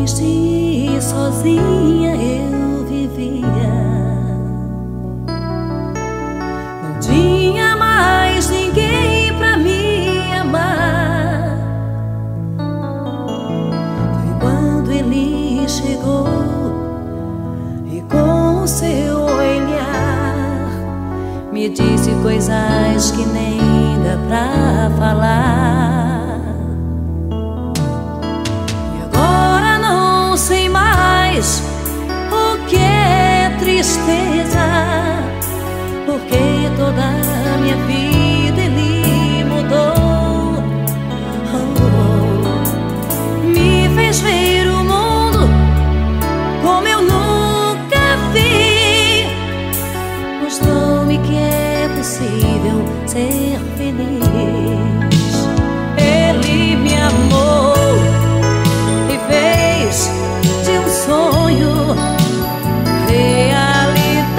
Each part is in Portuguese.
triste e sozinha eu vivia. Não tinha mais ninguém pra me amar. Foi quando ele chegou e com o seu olhar me disse coisas que nem dá pra falar. Sei mais o que é tristeza, porque toda a minha vida ele mudou. Me fez ver o mundo como eu nunca vi. Mostrou-me que é possível ser feliz. Ele me amou e fez de um sonho realidade.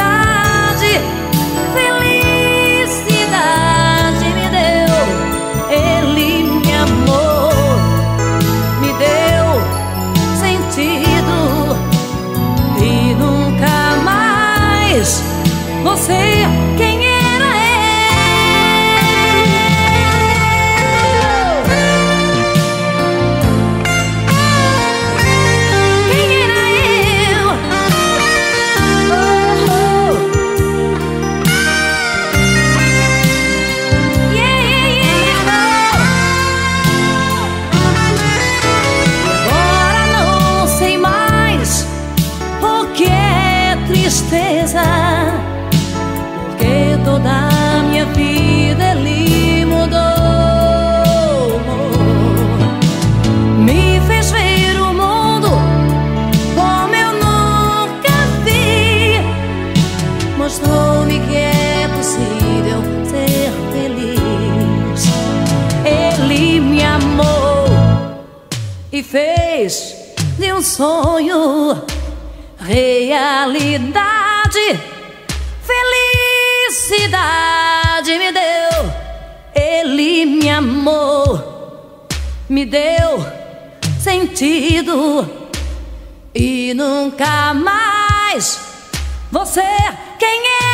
Felicidade me deu. Ele me amou, me deu sentido e nunca mais vou ser quem era tristeza, porque toda a minha vida ele mudou. Me fez ver o mundo como eu nunca vi. Mostrou-me que é possível ser feliz. Ele me amou e fez de um sonho realidade. Felicidade me deu. Ele me amou, me deu sentido e nunca mais vou ser quem é.